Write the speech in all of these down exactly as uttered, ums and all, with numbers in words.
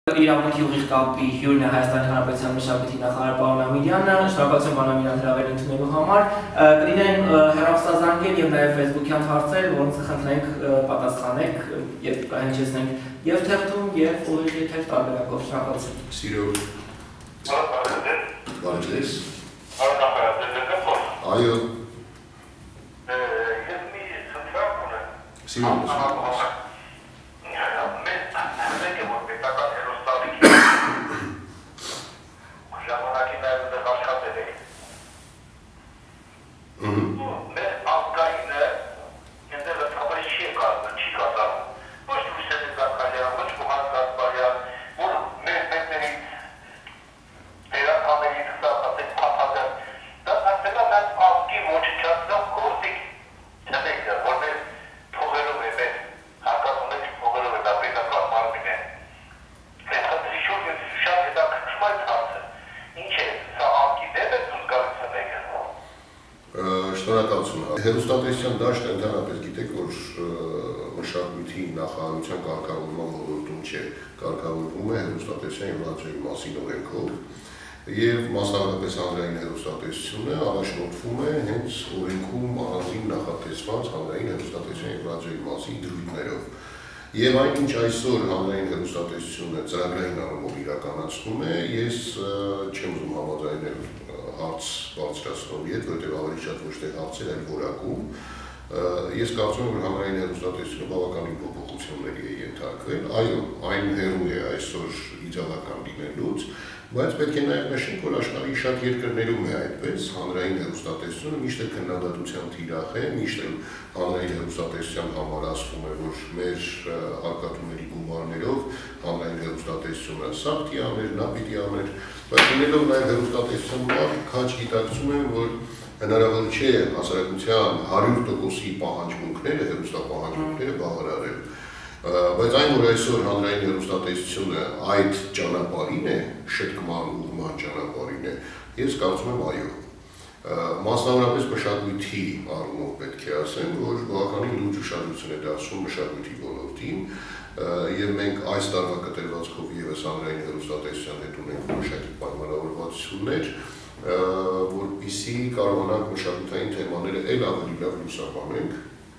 իրավունքի ուղիղ կապի հյուրն է Հայաստանի Հանրապետության մշակույթի նախարար պարոն Ամիրյանը, շնորհակալություն պարոն Ամիրյան հրավերն ընդունելու համար։ Կլինեն հեռախոսազանգեր եւ նաեւ Facebook-յան հարցեր, որոնց կխնդրենք պատասխանեք եւ կհնչեցնենք եւ թերթում եւ ուղիղ եթեր տարբերակով։ Շնորհակալություն։ Սիրո։ Բարեձեզ։ Այո։ Ես մի խնդրակ ունեմ։ Սիրո։ Հեռուստատեսության դաշտը ընդհանրապես գիտեք, որ մշակույթի նախարարության կարգավորման ոլորտում չէ, կարգավորվում է հեռուստատեսության եւ ռադիոյի մասին օրենքով եւ մասնավորապես հանրային հեռուստատեսությունը առաջնորդվում է հենց օրենքում առանձին նախատեսված հանրային հեռուստատեսության եւ ռադիոյի մասին դրույթներով։ Եվ այն ինչ այսօր հանրային հեռուստատեսությունը ծրագրային առումով իրականացնում է, ես չեմ ուզում համաձայնել հարց բարձրացնողի հետ, որտեղ ավելի շատ ոչ թե հարցեր, այլ որակում։ Ես կարծում եմ, որ հանրային հեռուստատեսությունը բավականին փոփոխությունների է ենթարկվել, այո, այն հեռու է այսօր իդեալական լինելուց, բայց պետք է նաև նշենք, որ աշխարհի շատ երկրներում է այդպես, հանրային հեռուստատեսությունը միշտ էլ քննադատության թիրախ է, միշտ էլ հանրային հեռուստատեսության համար ասվում է, որ մեր հարկատուների գումարներով հանրային հեռուստատեսությունը սա պիտի աներ, նա պիտի աներ, բայց ունելով նաև հեռուստատեսության բար, քաջ գիտակցում եմ, որ հնարավոր չէ հասարակության հարյուր տոկոսի պահանջմունքները, հեռուստապահանջմունքները բավարարել։ Բայց այն, որ այսօր հանրային հեռուստատեսությունը այդ ճանապարհին է, շտկման ուղղման ճանապարհին է, ես կարծում եմ այո։ Մասնավորապես մշակույթի առումով պետք է ասեմ, որ բավականին լուրջ ուշադրություն է դարձնում մշակույթի ոլորտին, եւ մենք այս տարվա կտրվածքով եւս հանրային հեռուստատեսության հետ ունենք որոշակի պայմանավորվածություններ, որպեսզի կարողանանք մշակութային թեմաները ել ավելի լավ լուսաբանենք,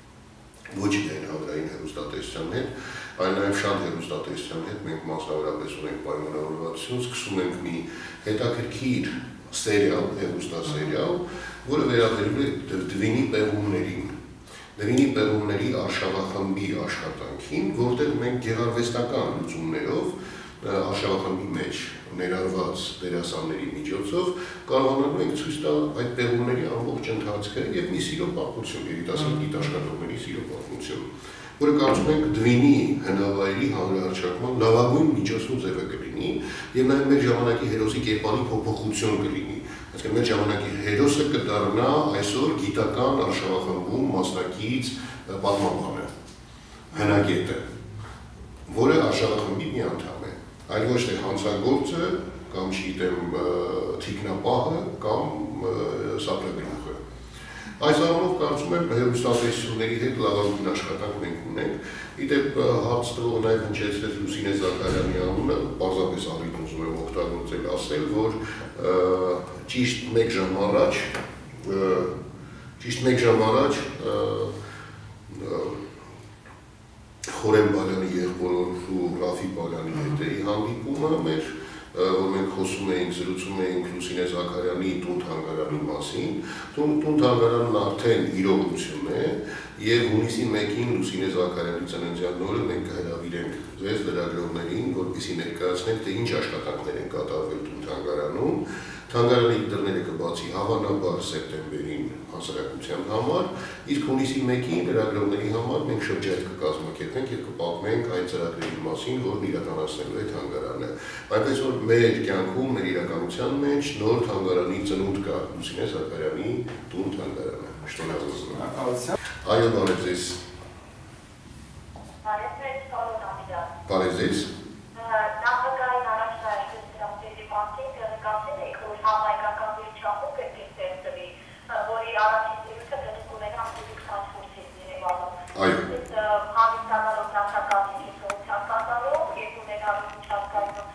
ոչ միայն հանրային հեռուստատեսության հետ, այլ նաև շատ հեռուստատեսության հետ մենք մասնավորապես ունենք պայմանավորվածություն, սկսում ենք մի հետաքրքիր սերիալ, հեռուստասերիալ, որը վերաբերում է Դվինի պեղումներին, Դվինի պեղումների արշավախմբի աշխատանքին, որտեղ մենք գեղարվեստական լուծումներով արշավախմբի մեջ ներառված դերասանների միջոցով կարողանալու ենք ցույց տալ այդ պեղումների ամբողջ ընթացքը եւ մի սիրո պատմություն, երիտասարդ գիտաշխատողների սիրո պատմություն, որը կարծում ենք Դվինի հնավայրի հանրահռչակման լավագույն միջոցն ու ձևը կլինի եւ նաեւ մեր ժամանակի հերոսի կերպարի փոփոխություն կլինի։ Այսինքն մեր ժամանակի հերոսը կդառնա այսօր գիտական արշավախմբում մասնակից պատմաբանը, հնագետը, որը արշավախմբի մի անդամ է, այլ ոչ թե հանցագործը կամ չգիտեմ թիկնապահը կամ սափրագլուխը։ Այս առումով կարծում եմ հեռուստատեսությունների հետ լավագույն աշխատանք մենք ունենք։ Իդեպ հարց տվողը նաև հնչեցրեց Լուսինե Զաքարյանի անունը, պարզապես առիթ ուզում եմ օգտագործել ասել, որ ճիշտ մեկ ժամ առաջ, ճիշտ մեկ ժամ առաջ Խորեն Բալյանի եղբորորդու Ռաֆի Բալյանի հետ էի հանդիպումը մեր, որ մենք խոսում էինք, զրուցում էինք Լուսինե Զաքարյանի տուն-թանգարանի մասին, տուն-թանգարանն արդեն իրողություն է եւ հունիսի մեկին Լուսինե Զաքարյանի ծննդյան օրը մենք կհրավիրենք ձեզ լրագրողներին, որպեսզի ներկայացնենք, թե ինչ աշխատանքներ են կատարվել տուն-թանգարանում, թանգարանի դռները կբացի հավանաբար սեպտեմբերին հասարակության համար, իսկ հունիսի մեկին լրագրողների համար մենք շրջայց կկազմակերպենք եւ կպատմենք այն ծրագրերի մասին, որն իրականացնելու է թանգարանը։ Այնպես որ մեր կյանքում, մեր իրականության մեջ նոր թանգարանի ծնունդ կա, Լուսինե Զաքարյանի տուն-թանգարանը։ Շնորհակալություն։ Այո, բարև ձեզ։ Բարև ձեզ, պարոն Ամիրյան։ Բարև ձեզ։ Նախագահային առաջնահերթության մասին տեղեկացել եք, որ համայնքական վիճակում պետք է ստեղծվի, որի առաջին զրույցը պետք է ունենա քսանչորսից Երևանում։ Այո։ Հանդիսանալով նախագահի հիշողության կատարող եւ ունենալով միջազգային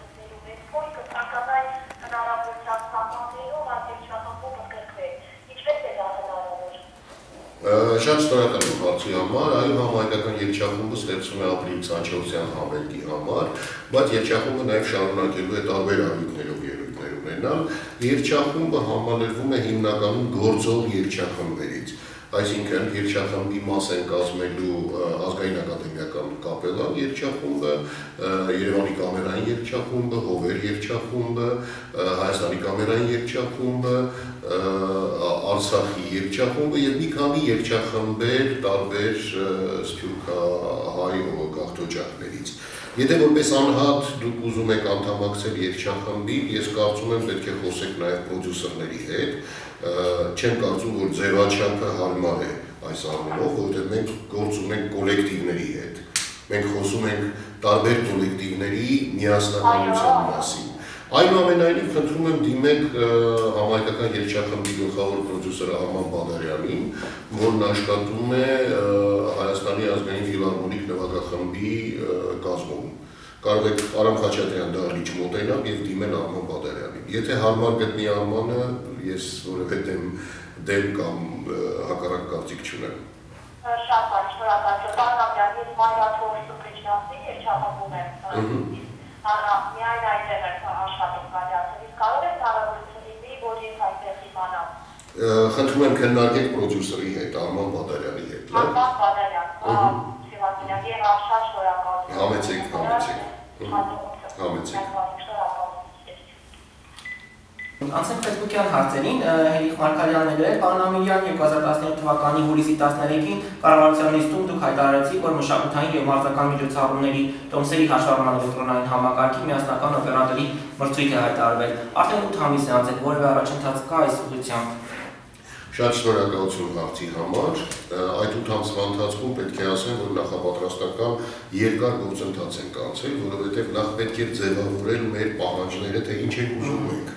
Շատ շնորհակալ եմ հարցի համար, այո, համահայկական երգչախումբը ստեղծվում է ապրիլի քսանչորսյան համերգի համար, բայց երգչախումբը նաև շարունակելու է տարբեր առիթներով ելույթներ ունենալ։ Երգչախումբը համալրվում է հիմնականում գործող երգչախմբերից, այսինքն երգչախմբի մաս են կազմելու ազգային ակադեմիական կապելան երգչախումբը, Երևանի կամերային երգչախումբը, Հովեր երգչախումբը, Հայաստանի կամերային երգչախումբը, Արցախի երգչախումբը եւ մի քանի երգչախմբեր տարբեր սփյուռքահայ գաղթօջախներից։ Եթե որպես անհատ դուք ուզում եք անդամակցել երգչախմբի, ես կարծում եմ պետք է խոսեք նաեւ պրոդյուսերների հետ, չեմ կարծում որ ձևաչափը հարմար է այս առումով, որովհետեւ մենք գործ ունենք կոլեկտիվների հետ։ Մենք խոսում ենք տարբեր կոլեկտիվների միասնականության մասին։ Այնուամենայնիվ խնդրում եմ դիմեք համահայկական երգչախմբի գլխավոր պրոդյուսերը Արման Բադարյանին, որն աշխատում է Հայաստանի ազգային ֆիլհարմոնիկ նվագախմբի կազմում։ Կարող եք Արամ Խաչատրյան դահլիճ մոտենալ եւ դիմել Արման Բադարյանին։ Եթե հարմար գտնի Արմանը, ես որևէ դեմ դեմ կամ հակառակ կարծիք չունեմ։ Շատ բարձր շնորհակալ եմ։ Ես Մարիաթոր Սուպրիչնասի երգչախմբում եմ։ Արա, միայն այդտեղ է աշխատում գալիացել, իսկ կարող եք հնարավորություն լինի, որ ես այդտեղ իմանամ։ Խնդրում եմ քննարկեք պրոդյուսերի հետ, Արման Բադարյանի հետ, լավ։ Արման Բադարյան, Սևաստիան, եւ շատ շնորհակալ եմ։ Համեցեք, համեցեք։ Համեցեք։ Անցնենք Facebook-յան հարցերին, Հերիք Մարգարյանն է գրել, պարոն Ամիրյան, երկու հազար տասներորդ թվականի հուլիսի տասներեքին կառավարության նիստում դուք հայտարարեցիք, որ մշակութային եւ մարզական միջոցառումների տոմսերի հաշվառման էլեկտրոնային համակարգի միասնական օպերատորի մրցույթ է հայտարարվել։ Արդեն ութ ամիս է անց, որևէ առաջընթաց կա այս ուղղությամբ։ Շատ շնորհակալություն հարցի համար։ Այդ ութ ամսվա ընթացքում պետք է ասեմ, որ նախապատրաստական երկար գործընթաց ենք անցել, որովհետեւ նախ պետք է ձևավորել մեր պահանջները, թե ինչ ենք ուզում ենք։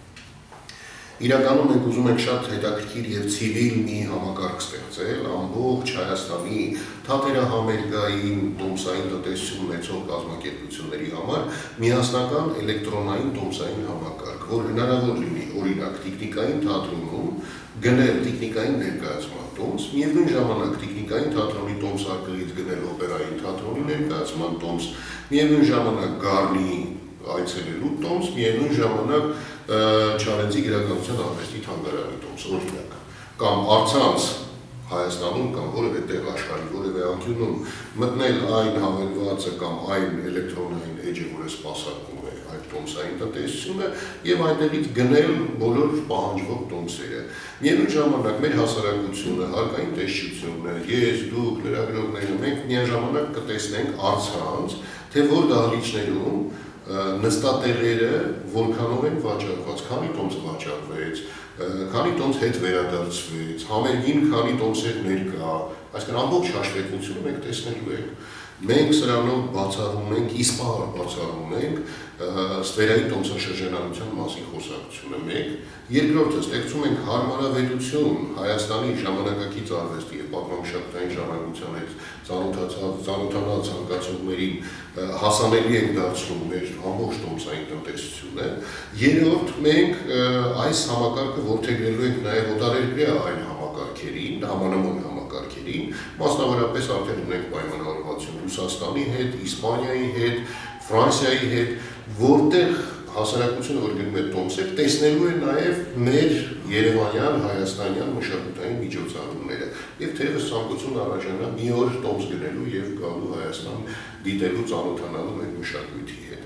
Իրականում մենք ուզում ենք շատ հետաքրքիր եւ ցիվիլ մի համակարգ ստեղծել ամբողջ Հայաստանի թատերահամերգային տոմսային տնտեսություն ունեցող կազմակերպությունների համար միասնական էլեկտրոնային տոմսային համակարգ, որ հնարավոր լինի օրինակ տեխնիկային թատրոնում գնել տեխնիկային ներկայացման տոմս, միևնույն ժամանակ տեխնիկային թատրոնի տոմս արկղից գնել օպերային թատրոնի ներկայացման տոմս, միևնույն ժամանակ Գառնի այցելելու տոմս, միևնույն ժամանակ Չարենցի գրականության արվեստի թանգարանի տոմս, օրինակ, կամ առցանց Հայաստանում կամ որևէ տեղ աշխարհի որևէ անկյունում մտնել այն հավելվածը կամ այն էլեկտրոնային էջը, որը սպասարկում է այդ տոմսային տնտեսությունը եւ այնտեղից գնել բոլոր պահանջվող տոմսերը։ Միևնույն ժամանակ մեր հասարակությունը, հարկային տեսչությունը, ես, դուք, լրագրողները, մենք միաժամանակ կտեսնենք առցանց, թե որ դահլիճներում նստատեղերը որքանով են վաճառված, քանի տոմս վաճառվեց, քանի տոմս հետ վերադարձվեց, համերգին քանի տոմսեր ներկա, այսինքն ամբողջ հաշվետվությունը մենք տեսնելու ենք։ Մենք սրանով բացառում ենք, իսպահար բացառում ենք ստվերային տոմսաշրջանառության մասին խոսակցությունը մեկ, երկրորդը ստեղծում ենք հարմարավետություն Հայաստանի ժամանակակից արվեստի եւ պատմամշակութային ժառանգության հետ ծանոթանալ ցանկացողներին հասանելի ենք դարձնում մեր ամբողջ տոմսային տնտեսությունը։ Երրորդ, մենք այս համակարգը որդեգրելու ենք նաեւ օտարերկրյա այլ համակարգերին, համանման համակարգերին, մասնավորապես արդեն ունենք պայմանավորվածություն Ռուսաստանի հետ, Իսպանիայի հետ, Ֆրանսիայի հետ, որտեղ հասարակությունը որ գնում է տոմսեր, տեսնելու է նաև մեր երևանյան, հայաստանյան մշակութային միջոցառումները եւ թերևս ցանկություն առաջանա մի օր տոմս գնելու եւ գալու Հայաստան դիտելու, ծանոթանալու մեր մշակույթի հետ։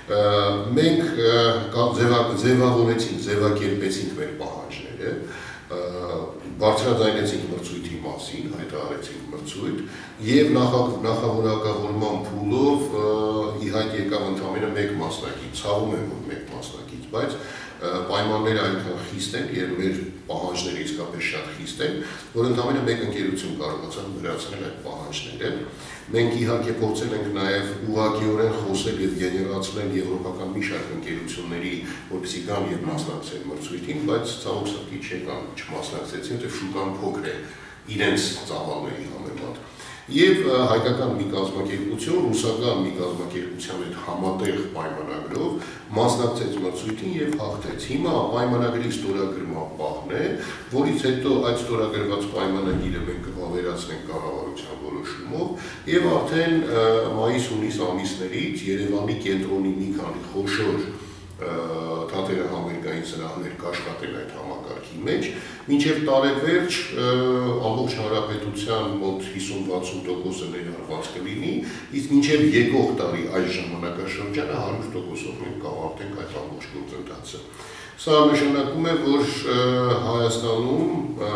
Մենք ձևավորեցինք, ձևակերպեցինք մեր պահանջները, բարձրաձայնեցինք մրցույթի մասին, հայտարարեցինք մրցույթ եւ նախավորակավորման փուլով ի հայտ եկավ ընդամենը մեկ մասնակից, ցավում եմ որ մեկ մասնակից, բայց պայմանները այնքան խիստ են եւ մեր պահանջները իսկապես շատ խիստ են, որ ընդամենը մեկ ընկերություն կարողացավ վերացնել այդ պահանջները։ Մենք իհարկե փորձել ենք նաեւ ուղղակիորեն խոսել եւ գեներացնել եվրոպական մի շարք ընկերությունների, որպեսզի գան եւ մասնակցեն մրցույթին, բայց ցավոք սրտի չեկան, չմասնակցեցին, թե շուկան փոքր է իրենց ծավալների համեմատ։ Եվ հայկական մի կազմակերպություն, ռուսական մի կազմակերպության հետ համատեղ պայմանագրով մասնակցեց մրցույթին եւ հաղթեց։ Հիմա պայմանագրի ստորագրման պահն է, որից հետո այդ ստորագրված պայմանագիրը մենք կվավերացնենք կառավարության որոշումով եւ արդեն մայիս-հունիս ամիսներից Երևանի կենտրոնի մի քանի խոշոր թատերահամերգային սրահներ կաշխատեն այդ համակարգի մեջ, մինչև տարեվերջ ամբողջ հանրապետության մոտ հիսուն-վաթսուն տոկոսը ներառված կլինի, իսկ մինչև եկող տարի այս ժամանակաշրջանը հարյուր տոկոսով մենք կավարտենք այդ ամբողջ գործընթացը։ Սա նշանակում է, որ Հայաստանում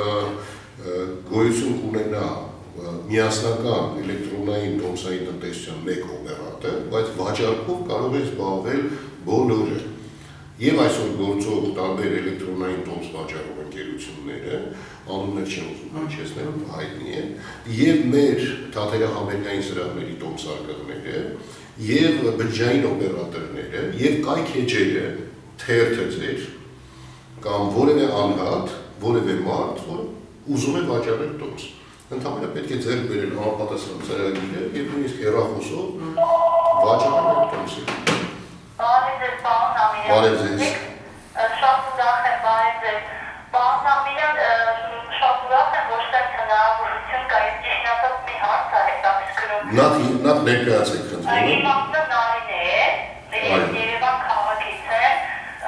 գոյություն կունենա միասնական էլեկտրոնային տոմսային տնտեսության մեկ օպերատոր, բայց վաճառքով կարող է զբաղվել բոլորը։ Եվ այսօր գործող տարբեր էլեկտրոնային տոմս վաճառող ընկերությունները, անուններ չեմ ուզում հնչեցնել, հայտնի են, եւ մեր թատերահամերգային սրահների տոմսարկղները, եւ բջջային օպերատորները, եւ կայքեջերը, թերթը ձեր, կամ որևէ անհատ, որևէ մարդ, որ ուզում է վաճառել տոմս։ Ընդհանրապես պետք է ձեռք բերել համապատասխան ծրագիրը եւ նույնիսկ հեռախոսով վաճառել տոմսը։ Բարև ձեզ, պարոն Ամիրյան։ Բարև ձեզ։ Շատ ուրախ եմ, բարև ձեզ։ Պարոն Ամիրյան, շատ ուրախ եմ, որ ստեղ հնարավորություն կա, եւ ճիշտ ասած մի հարց է հետաքրքրում։ Նախ ներկայացեք խնդրում։ Իմ անունը Նարինե է, Երևան քաղաքից եմ։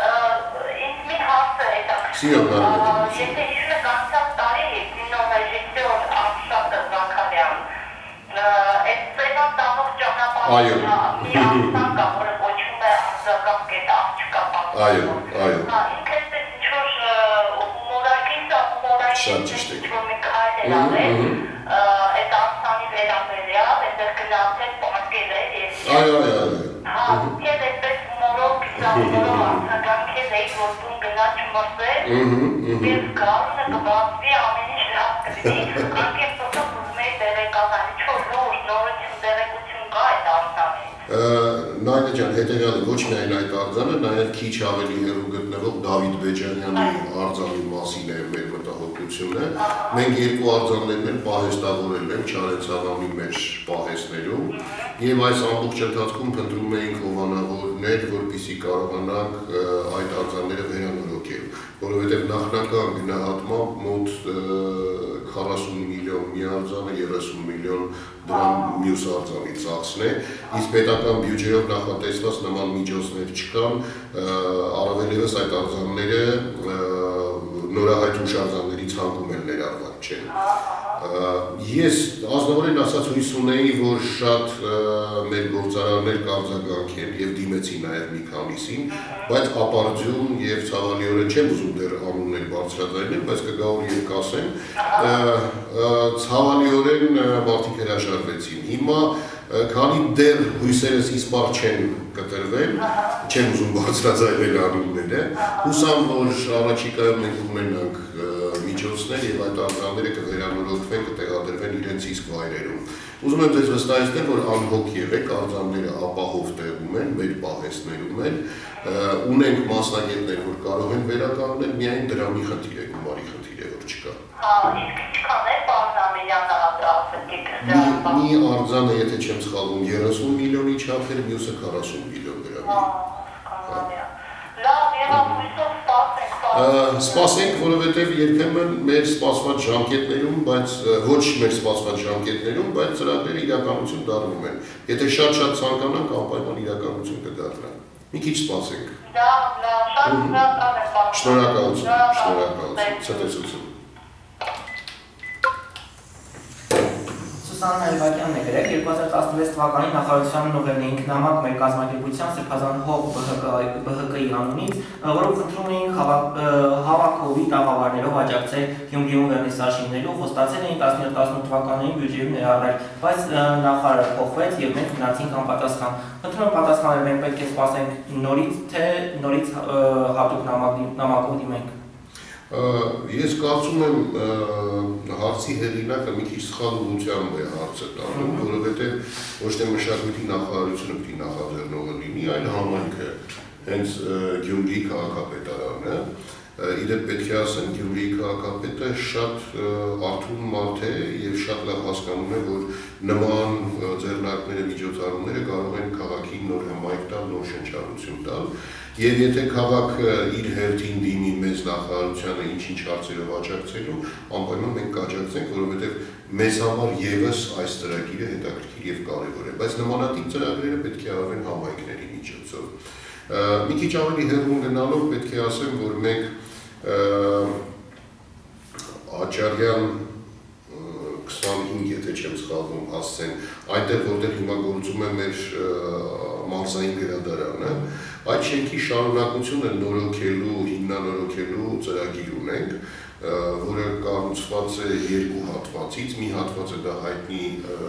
Ինձ մի հարց է հետաքրքրում։ Եթե հիշում եք անցած տարի կինոռեժիսոր Արշակ Զաքարյան, այդ ծերան տանող ճանապարհը մի արձան կա, որը կոչվում է արձակապ կետ աղջկա պատմություն։ Այո, այո։ Ինքը այդպես ինչ-որ հումորագին դա հումորային ինչ-որ մի քայլ էր արել, այդ արձանի վերաբերյալ, այդտեղ գնացել պարկել էր և Այո, այո, այո։ Հա, ինքեզ այդպես հումորով, կիսահումորով արձագանքել էի, որ տուն գնա չմրսել, և գարունը կբացվի ամեն ինչ լավ կլինի, անկև տոտով ուզում էի տեղեկատան, ինչ-որ լուրջ, նորություն տեղեկություն կա այդ արձանից։ Նայնա ջան, հետևյալը ոչ միայն այդ արձանը, նաև քիչ ավելի հեռու գտնվող Դավիթ Բեջանյանի արձանի մասին է մեր մտահոգությունը։ Մենք երկու արձաններն էլ պահեստավորել ենք Չարենցաղանի մեջ պահեստներում եւ այս ամբողջ ընթացքում փնտրում էինք հովանավորներ, որպեսզի կարողանանք այդ արձանները վերանորոգել, որովհետեւ նախնական գնահատմամբ մոտ քառասուն միլիոն մի արձանը, երեսուն միլիոն դրամ մյուս արձանի ծախսն է, իսկ պետական բյուջեով նախատեսված նման միջոցներ չկան, առավել ևս այդ արձանները նորահայտ հուշարձանների ցանկում էլ ներառված չեն։ Ես ազնվորեն ասած հույս ունեի, որ շատ մեր գործարաններ կարձագանքեն եւ դիմեցի նաեւ մի քանիսին, բայց ապարդյուն եւ ցավալիորեն չեմ ուզում դեռ անուններ բարձրաձայնել, բայց կգա որ եւ կասեմ, ցավալիորեն մարդիկ հրաժարվեցին։ Հիմա քանի դեռ հույսերս իսպար չեն կտրվել, չեմ ուզում բարձրաձայնել անունները, հուսամ, որ առաջիկայում մենք ունենանք միջոցներ եւ այդ արձանները կվերանորոգվեն, կտեղադրվեն իրենց իսկ վայրերում։ Ուզում եմ ձեզ վստահեցնել, որ անհոգ եղեք, արձանները ապահով տեղում են, մեր պահեստներում են, ունենք մասնագետներ, որ կարող են վերականգնել, միայն դրամի խնդիր է, գումարի խնդիր է, որ չկա։ Հա, իսկ ինչքան է պարոն Ամիրյանը ասացեք դրա։ Մի արձանը, եթե չեմ սխալվում, երեսուն միլիոնի չափ էր, մյուսը քառասուն միլիոն դրամի։ Հա, լավ, եղավ հույսով սպասենք։ Սպասենք, որովհետև երբեմն մեր սպասված ժամկետներում, բայց ոչ մեր սպասված ժամկետներում, բայց ծրագրերը իրականություն դառնում են։ Եթե շատ-շատ ցանկանանք, անպայման իրականություն կդառնան։ Մի քիչ սպասենք։ Լավ, լավ, շատ շնորհակալ եմ։ Շնորհակալություն, շնորհակալություն, ցտեսություն։ Սուսաննա Այվակյանն է գրել, երկու հազար տասնվեց թվականի նախարարության նովելն էինք նամակ մեր կազմակերպության Սրբազան հող Բ Հ Կի անունից, որով խնդրում էինք հավաքովի տաղավարներով աջակցել Գյումրիում վերնիսաժիններով, խոստացել էին տասնյոթ տասնութ թվականներին բյուջեում ներառել, բայց նախարարը փոխվեց եւ մենք մնացինք անպատասխան։ Խնդրում եմ պատասխանել, մենք պետք է սպասենք նորից, թե նորից հատուկ նամակով դիմենք։ Ես կարծում եմ հարցի հեղինակը մի քիչ սխալ ուղղությամբ է հարցը տանում, որովհետև ոչ թե մշակույթի նախարարությունը պիտի նախաձեռնողը լինի, այլ համայնքը, հենց Գյումրիի քաղաքապետարանը, Իդեպ պետք է ասեմ, Գյումրիի քաղաքապետը շատ արթուն մարդ է եւ շատ լավ հասկանում է, որ նման ձեռնարկները, միջոցառումները կարող են քաղաքին նոր հմայք տալ, նոր շնչառություն տալ։ Եվ եթե քաղաքը իր հերթին դիմի մեծ նախարարությանը ինչ-ինչ հարցերով աջակցելու, անպայման մենք կաջակցենք, որովհետեւ մեզ համար եւս այս ծրագիրը հետաքրքիր եւ կարեւոր է, բայց նմանատիպ ծրագրերը պետք է արվեն համայնքների միջոցով։ Մի քիչ ավելի հեռուն գնալով պետք է ասեմ, որ մենք Աչարյան քսանհինգ, եթե չեմ սխալվում, հասցեն, այնտեղ որտեղ հիմա գործում է մեր մարզային գրադարանը, այդ շենքի շարունակությունը նորոգելու, հիմնանորոգելու ծրագիր ունենք, որը կառուցված է երկու հատվածից, մի հատվածը դա հայտնի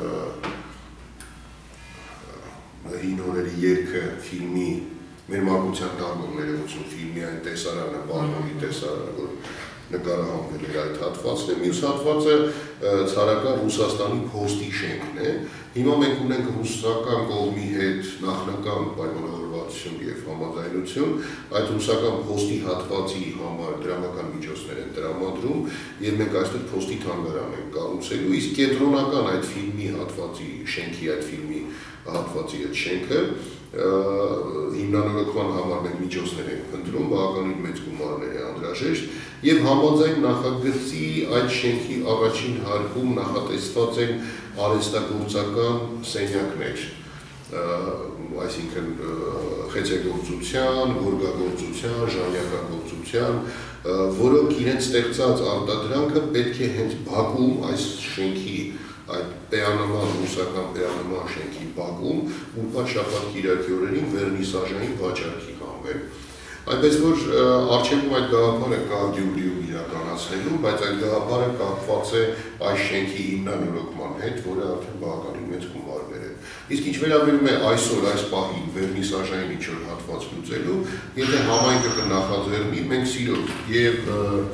հին օրերի երգը ֆիլմի մեր մանկության տարբերություն ֆիլմի այն տեսարանը, բանալի տեսարանը, որ նկարահանվել էր այդ հատվածն է, մյուս հատվածը ցարական Ռուսաստանի փոստի շենքն է։ Հիմա մենք ունենք ռուսական կողմի հետ նախնական պայմանավորվածություն եւ համաձայնություն, այդ ռուսական փոստի հատվածի համար դրամական միջոցներ են տրամադրում եւ մենք այստեղ փոստի թանգարան ենք կառուցելու, իսկ կենտրոնական այդ ֆիլմի հատվածի շենքի այդ ֆիլմի հատվածի այդ շենքը հիմնանորոգման համար մենք միջոցներ ենք ընտրում, բավականին մեծ գումարներ է անհրաժեշտ եւ համաձայն նախագծի այդ շենքի առաջին հարկում նախատեսված են արհեստագործական սենյակներ, այսինքն խեցեգործության, գորգագործության, ժանյակագործության, որոնք իրենց ստեղծած արտադրանքը պետք է հենց Բաքվում այս շենքի այդ պեանոման, ռուսական պեանոման շենքի բակում ուրբաթ շաբաթ կիրակի օրերին վերնիսաժային վաճառքի հանվել։ Այնպես որ առջևում այդ գաղափարը կա Գյումրիում իրականացնելու, բայց այդ գաղափարը կապված է այս շենքի հիմնանորոգման հետ, որը արդեն բավականին մեծ գումարներ է։ Իսկ ինչ վերաբերում է այսօր այս պահին վերնիսաժային ինչ-որ հատված լուծելու, եթե համայնքը կնախաձեռնի, մենք սիրով եւ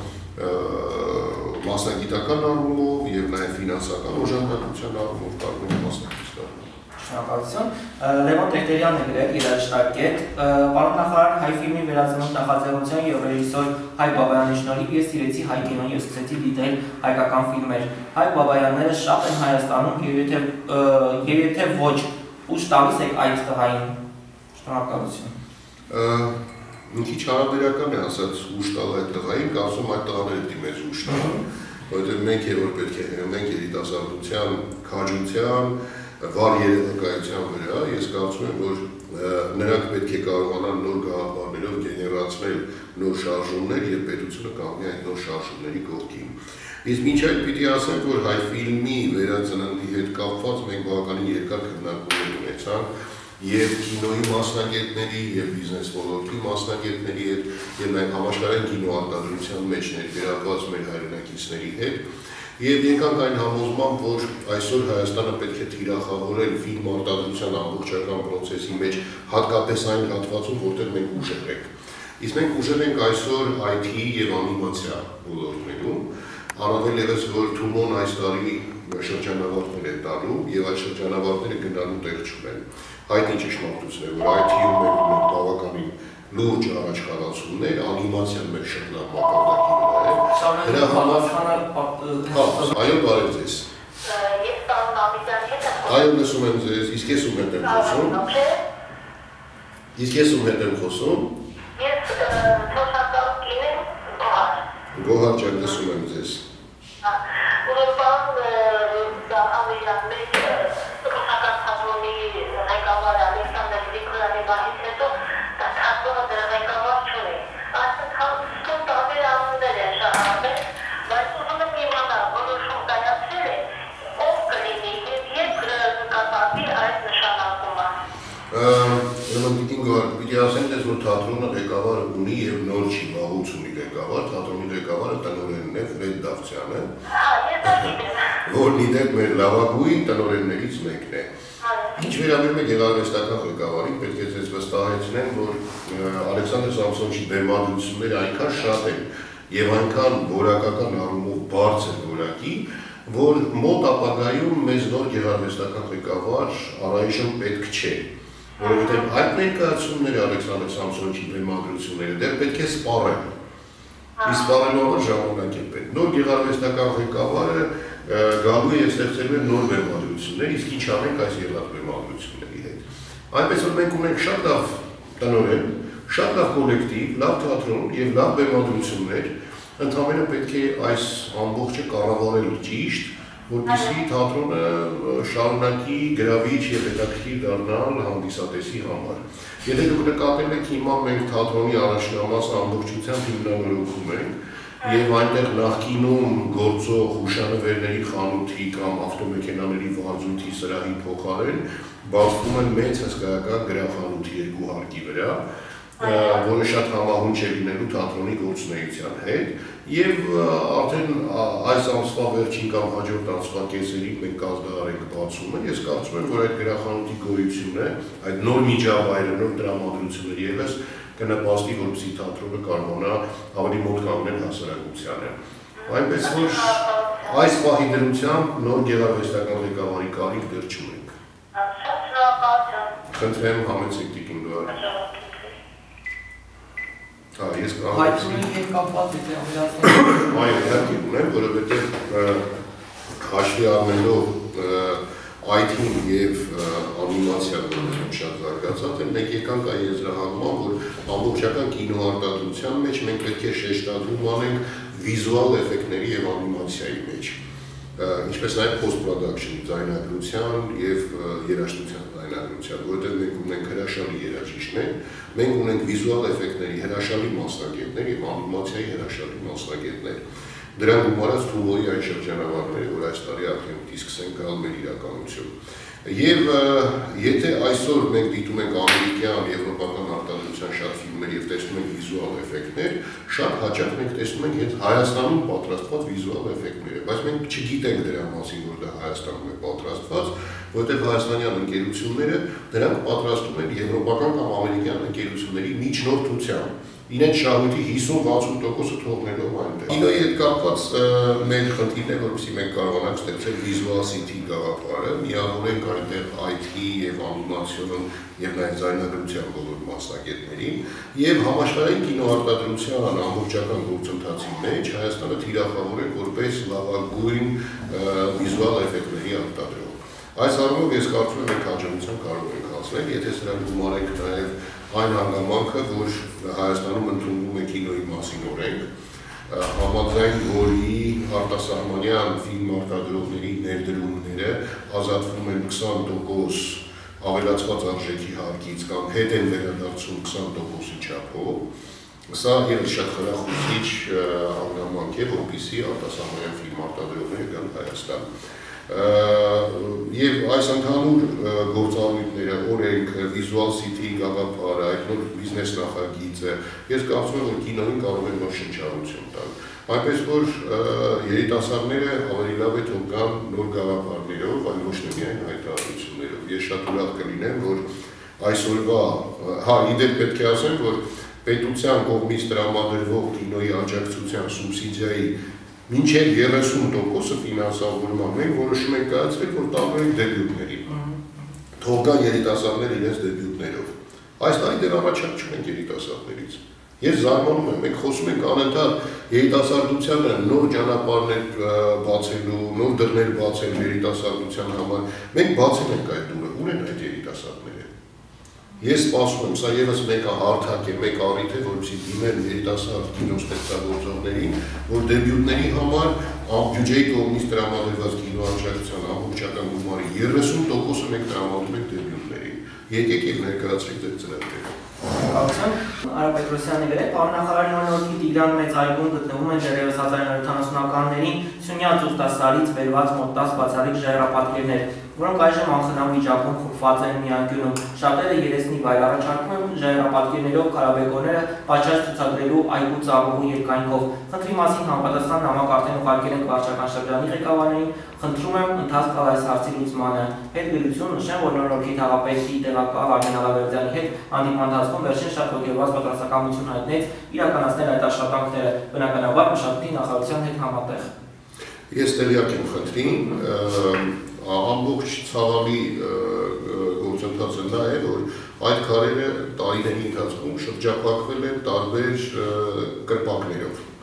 մասնագիտական առումով եւ նաեւ ֆինանսական օժանդակության առումով կարող ենք մասնակցել։ Շնորհակալություն։ Լևոն Տերտերյանն է գրել երաժշտակետ, պարոն նախարար, հայ ֆիլմի վերածնունդ նախաձեռնության եւ ռեժիսոր Հայկ Բաբայանի շնորհիվ ես սիրեցի հայ կինոյի եւ սկսեցի դիտել հայկական ֆիլմեր։ Հայկ Բաբայանները շատ են Հայաստանում եւ եթե եւ եթե ոչ, ուշ տալիս եք այդ տղային։ Շնորհակալություն։ Մի քիչ հարաբերական է ասած ուշ տալ այդ տղային, կարծում այդ տղաները դիմեց ուշ տալ, որովհետեւ մենք եւ որ պետք է մենք երիտասարդության, քաջության, վառ երևակայության վրա, ես կարծում եմ, որ նրանք պետք է կարողանան նոր գաղափարներով գեներացնել նոր շարժումներ եւ պետությունը կանգնի այդ նոր շարժումների կողքին։ Իսկ մինչ այդ պիտի ասեմ, որ հայ ֆիլմի վերածննդի հետ կապված մենք բավականին երկար քննարկումներ ունեցանք եւ կինոյի մասնագետների եւ բիզնես ոլորտի մասնագետների հետ եւ նաեւ համաշխարհային կինոարտադրության մեջ ներգրավված մեր հայրենակիցների հետ եւ եկանք այն համոզման, որ այսօր Հայաստանը պետք է թիրախավորել ֆիլմ արտադրության ամբողջական process-ի մեջ, հատկապես այն հատվածում, որտեղ մենք ուժեղ ենք։ Իսկ մենք ուժեղ ենք այսօր I T եւ անիմացիա ոլորտներում, առավել ևս որ Թումոն այս տարի շրջանավարտներ է տալու եւ այդ շրջանավարտները գնալու տեղ չունեն։ Հայտնի ճշմարտությունն է, որ I T-ում մենք ունենք բավականին լուրջ առաջխաղացումներ, անիմացիան մեր շատ լավ մակարդակի վրա է։ Դրա համար այո, բարև ձեզ։ Ես պարոն Աբիդյանի հետ եմ խոսում։ Այո, լսում եմ ձեզ, իսկ ես ում հետ եմ խոսում։ Իսկ ես ում հետ եմ խոսում։ Ես թոշակալ կին եմ Գոհար։ Գոհար ջան, լսում եմ ձեզ։ Ուրեմն Աբիդյան մեկ ռուսական թատրոնի ղեկավար Ալեքսանդր Նիկոլայանի բանից հետո դա թատրոնը դրա ղեկավար չունի։ Այսինքն տարբեր անուններ են շահառվել, բայց ուզում եմ իմանալ, որոշում կայացել է, ով կլինի եւ երբ կկատարվի այդ նշանակումը։ Ուրեմն դիտին գոհար, պիտի ասեմ դες որ թատրոնը ղեկավարը ունի եւ նոր չի, վաղուց ունի ղեկավար, թատրոնի ղեկավարը տնօրենն է Ֆրեդ Դավթյանը։ Հա, ես դա գիտեմ։ Որն իդեպ մեր լավագույն տնօրեններից մեկն է։ Ինչ վերաբերում է գեղարվեստական ղեկավարին, պետք է ձեզ վստահեցնեմ, որ Ալեքսանդր Սամսոնյանի բեմադրությունները այնքան շատ են եւ այնքան որակական առումով բարձր որակի, որ մոտ ապագայում մեզ նոր գեղարվեստական ղեկավար առայժմ պետք չէ, որովհետեւ այդ ներկայացումները Ալեքսանդր Սամսոնյանի բեմադրությունները դեռ պետք է սպառեն։ Իսկ բարելու համար ժամանակ է պետք։ Նոր գեղարվեստական ղեկավարը գալու է ստեղծելու է նոր բեմադրություններ, իսկ ինչ անենք այս ելած բեմադրությունների հետ։ Այնպես որ մենք ունենք շատ լավ տնօրեն, շատ լավ կոլեկտիվ, լավ թատրոն եւ լավ բեմադրություններ, ընդհանրապես պետք է այս ամբողջը կառավարել ճիշտ, որպեսզի թատրոնը շարունակի գրավիչ եւ հետաքրքիր դառնալ հանդիսատեսի համար։ Եթե դուք նկատել եք, հիմա մենք թատրոնի առաջնամասը ամբողջությամբ հիմնավորում ենք եւ այնտեղ նախկինում գործող հուշանվերների խանութի կամ ավտոմեքենաների վարձույթի սրահի փոխարեն բացվում են մեծ հսկայական գրախանութի երկու հարկի վրա, որը շատ համահունչ է լինելու թատրոնի գործունեության հետ եւ արդեն այս ամսվա վերջին կամ հաջորդ ամսվա կեսերին մենք կազմարենք բացումը։ Ես կարծում եմ, որ այդ գրախանութի գոյությունը, այդ նոր միջավայրը, նոր տրամադրությունները եւս կնպաստի, որպեսզի թատրոնը կարողանա ավելի մոտ կանգնել հասարակությանը։ Այնպես որ այս պահի դրությամբ նոր գեղարվեստական ղեկավարի կարիք դեռ չունենք։ Խնդրեմ համեցեք տիկին դուք։ Հա, ես կարող եմ։ Հայտնի եւ կապված է ամերիկացիական։ Այո, իհարկե ունեմ, որովհետեւ հաշվի առնելով այ թին եւ անիմացիան շատ զարգացած են, մենք եկանք այն եզրահանգման, որ ամբողջական կինոարտադրության մեջ մենք պետք է շեշտադրում անենք վիզուալ էֆեկտների եւ անիմացիայի մեջ, ինչպես նաեւ post-production ձայնագրության եւ երաժշտության ձայնագրության, որովհետեւ մենք ունենք հրաշալի երաժիշտներ, մենք ունենք վիզուալ էֆեկտների հրաշալի մասնագետներ եւ անիմացիայի հրաշալի մասնագետներ։ Դրանք գումարած Թումոյի այն շրջանավարտները, որ այս տարի արդեն պիտի սկսեն գալ մեր իրականություն։ Եվ եթե այսօր մենք դիտում ենք ամերիկյան, եվրոպական արտադրության շատ ֆիլմեր եւ տեսնում ենք վիզուալ էֆեկտներ, շատ հաճախ մենք տեսնում ենք հենց Հայաստանում պատրաստված վիզուալ էֆեկտները, բայց մենք չգիտենք դրա մասին, որ դա Հայաստանում է պատրաստված, որովհետեւ հայաստանյան ընկերությունները դրանք պատրաստում են եվրոպական կամ ամերիկյան ընկերությունների միջնորդությամբ։ Իրենց շահույթի հիսուն-վաթսուն տոկոսը թողնելով այնտեղ։ Կինոյի հետ կապված մեր խնդիրն է, որպեսզի մենք կարողանանք ստեղծել Visual City գաղափարը, միավորենք այնտեղ այ թի եւ անիմացիոն եւ նաեւ ձայնագրության բոլոր մասնագետներին եւ համաշխարհային կինոարտադրության ամբողջական գործընթացի մեջ Հայաստանը թիրախավորենք որպես լավագույն վիզուալ էֆեկտների արտադրող։ Այս առումով ես կարծում եմ, մենք հաջողության կարող ենք հասնել, եթե սրանք գումարենք նաեւ այն հանգամանքը, որ Հայաստանում ընդունվում է կինոյի մասին օրենք, համաձայն որի արտասահմանյան ֆիլմ արտադրողների ներդրումները ազատվում են քսան տոկոս ավելացված արժեքի հարկից կամ հետ են վերադարձում քսան տոկոսի չափով, սա ևս շատ խրախուսիչ հանգամանք է, որպեսզի արտասահմանյան ֆիլմ արտադրողները գան Հայաստան։ Եվ այս ընդհանուր գործառույթները, օրենք, Visual City գաղափարը, այդ նոր բիզնես նախագիծը, ես կարծում եմ, որ կինոյին կարող են նոր շնչառություն տալ։ Այնպես որ երիտասարդները ավելի լավ է թող գան նոր գաղափարներով, այլ ոչ թե միայն հայտարարություններով։ Ես շատ ուրախ կլինեմ, որ այսօրվա, հա, իդեպ պետք է ասեմ, որ պետության կողմից տրամադրվող կինոյի աջակցության սուբսիդիայի մինչև երեսուն տոկոսը ֆինանսավորման մենք որոշում ենք կայացրել, որ տալու ենք դեբյուտներին։ Թող գան երիտասարդներ իրենց դեբյուտներով։ Այս տարի դեռ առաջարկ չունենք երիտասարդներից։ Ես զարմանում եմ, մենք խոսում ենք անընդհատ երիտասարդությանը նոր ճանապարհներ բացելու, նոր դռներ բացելու երիտասարդության համար։ Մենք բացել ենք այդ դուռը, ունեն այդ երիտասարդները։ Ես սպասում եմ, սա ևս մեկ հարթակ է, մեկ առիթ է, որպեսզի դիմեն երիտասարդ կինոստեղծագործողներին, որ դեբյուտների համար բյուջեի կողմից տրամադրված կինոարժանացության ամբողջական գումարի երեսուն տոկոսը մենք տրամադրում ենք դեբյուտներին։ Եկեք եւ ներկայացրեք ձեր ծրագրերը։ Կարծեմ, Արա Պետրոսյանի վրա, պարոն նախարարի օրենքի Տիգրան մեծ այգում գտնվում են դեռևս հազար իննյակ ութ ութանասունականներին Սյունյաց ուստասարից բերված մոտ տասը բացառիկ ժայռապատկերներ, որոնք այժմ անխնամ վիճակում խփված են մի անկյունում։ Շատերը երեսնի վայր առաջարկում են ժայռապատկերներով կարաբեկորները պատշաճ ցուցադրելու այգու ծավալու երկայնքով։ Խնդրի մասին համապատասխան նամակ արդեն ուղարկել ենք վարչական շրջանի ղեկավարներին, խնդրում եմ ընթացք տալ այս հարցի լուծմանը։ Հետգրություն նշեմ, որ նորորքի թաղապետի տեղակալ Արմեն Ալավերդյանի հետ հանդիպման ընթացքում վերջին շատ ոգևորված պատրաստակամություն հայտնեց իրականացնել այդ աշխատանքները, բնականաբար մշակույթի նախարարության հետ համատեղ։ Ես տեղյակ եմ խնդրին, ամբողջ ցավալի գործընթացը նա է, որ այդ քարերը տարիների ընթացքում շրջապատվել են տարբեր կրպակներով։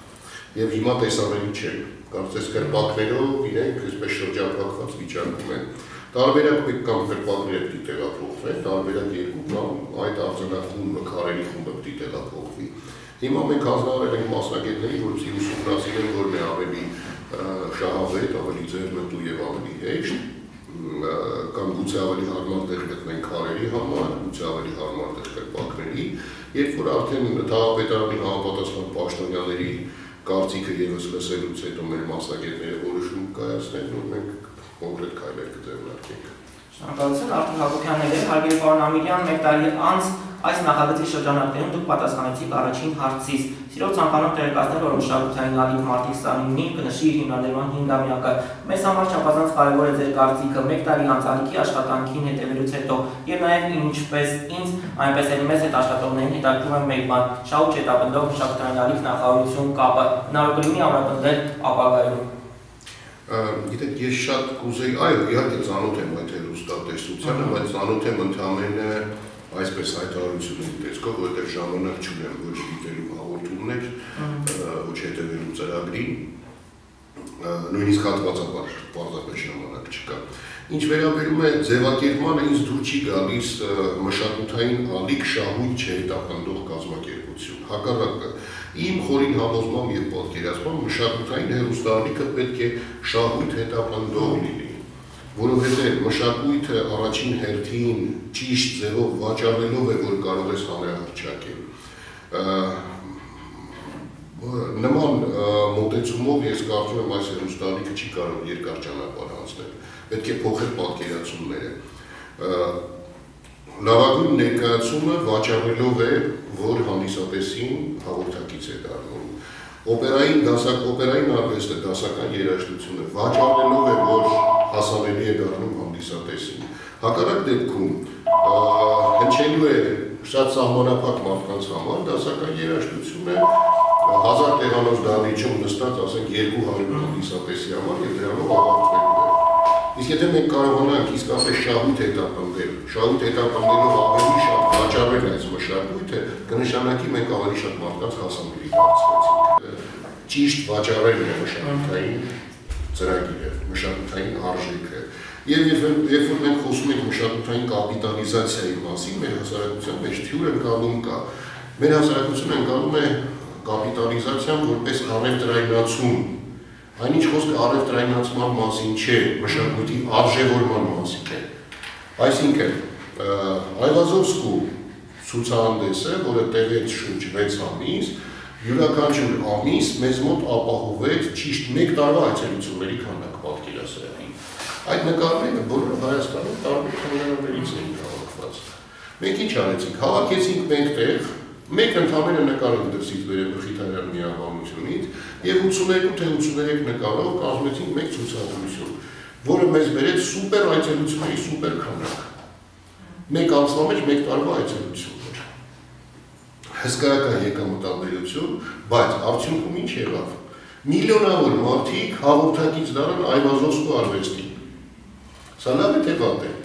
եւ հիմա տեսանելի չեն։ Կարծես կրպակներով իրենք այսպես շրջափակված վիճակում են։ Տարբերակ մեկ կամ կրպակները պիտի տեղափոխվեն, տարբերակ երկու կամ այդ արձանախումբը, քարերի խումբը պիտի տեղափոխվի։ Հիմա մենք հանձնարարել ենք մասնագետների, որպեսզի ուսումնասիրեն որն է ավելի շահավետ, ավելի ձեռնտու եւ ավելի հեշտ, կամ գուցե ավելի հարմար տեղ գտնեն քարերի համար, գուցե ավելի հարմար տեղ կրպակների, երբ որ արդեն Թաղապետարանի համապատասխան պաշտոնյաների կարծիքը ևս լսելուց հետո մեր մասնագետները որոշում կայացնեն, որ մենք կոնկրետ քայլեր կձեռնարկենք։ Շնորհակալություն, Արթուր Հակոբյանն էր, հարգելի պարոն Ամիրյան, մեկ տարի անց այս նախագծի շրջանակներում դուք պատասխանեցիք առաջին հարցից։ Սիրով ցանկանում տեղեկացնել, որ մշակութային ալիք մարտի քսանինին կնշի իր հիմնադրման հինգամյակը։ Մեզ համար չափազանց կարևոր է ձեր կարծիքը մեկ տարի անց ալիքի աշխատանքին հետևելուց հետո, եւ նաեւ ինչպես ինձ, այնպես էլ մեզ հետ աշխատողներին հետաքրքրում է մեկ բան՝ շահույթ հետապնդող մշակութային ալիք նախարարություն կապը, հնարավոր կլինի ամրապնդել ապագայում։ Գիտեք, ես շատ կուզեի, այո, իհարկե ծանոթ եմ այդ հեռուստատեսությանը, բայց ծանոթ եմ ընդամենը այսպես հայտարարությունների տեսքով, որտեղ ժամանակ չունեմ ոչ դիտելու հաղորդումներ, ոչ հետևելու ծրագրին, նույնիսկ հատվածաբար պարզապես ժամանակ չկա։ Ինչ վերաբերում է ձևակերպմանը, ինձ դուր չի գալիս մշակութային ալիք շահույթ չհետապնդող կազմակերպություն։ Հակառակը, իմ խորին համոզմամբ եւ պատկերացմամբ մշակութային հեռուստաալիքը պետք է շահույթ հետապնդող լինի, որովհետեւ մշակույթը առաջին հերթին ճիշտ ձևով վաճառելով է, որ կարող ես հանրահռչակել։ Նման մոտեցումով ես կարծում եմ այս հեռուստաալիքը չի կարող երկար ճանապարհ անցնել, պետք է փոխել պատկերացումները։ Լավագույն ներկայացումը վաճառելով է, որ հանդիսատեսին հաղորդակից է դառնում։ Օպերային դասակ, օպերային արվեստը դասական երաժշտությունը վաճառելով է, որ հասանելի է դառնում հանդիսատեսին։ Հակառակ դեպքում հնչելու է շատ սահմանափակ մարդկանց համար դասական երաժշտությունը հազար տեղանոց դահլիճում նստած, ասենք երկու հարյուր հանդիսատեսի համար եւ դրանով ավարտվելու է։ Իսկ եթե մենք կարողանանք իսկապես շահույթ հետապնդել, շահույթ հետապնդելով ավելի շատ վաճառել այս մշակույթը, կնշանակի մենք ավելի շատ մարդկանց հասանելի դարձրեցինք։ Ճիշտ վաճառելն է մշակութային ծրագիրը, մշակութային արժեքը։ Եվ երբ որ մենք խոսում ենք մշակութային կապիտալիզացիայի մասին, մեր հասարակության մեջ թյուր ընկալում կա։ Մեր հասարակությունը ընկալում է կապիտալիզացիան որպես առևտրայնացում։ Այնինչ խոսքը առևտրայնացման մասին չէ, մշակույթի արժևորման մասին է։ Այսինքն, Այվազովսկու ցուցահանդեսը, որը տևեց շուրջ վեց ամիս, յուրաքանչյուր ամիս մեզ մոտ ապահովեց ճիշտ մեկ տարվա այցելությունների քանակ պատկերասրահին։ Այդ նկարները բոլորը Հայաստանում տարբեր քննարկումներից էին հավաքված։ Մենք ինչ արեցինք, հավաքեցինք մեկտեղ, մեկ ընդհանրապես նկարը դրսից վերև Խիթարյան միաբանությունից եւ ութսուներկու թե ութսուներեք նկարով կազմեցինք մեկ ցուցադրություն, որը մեզ բերեց սուպեր այցելությունների սուպեր քանակ։ Մեկ ամսվա մեջ մեկ տարվա այցելություններ։ Հսկայական եկամտաբերություն, բայց արդյունքում ինչ եղավ։ Միլիոնավոր մարդիկ հաղորդակից դառան Այվազովսկու արվեստին։ Սա լավ է թե վատ է։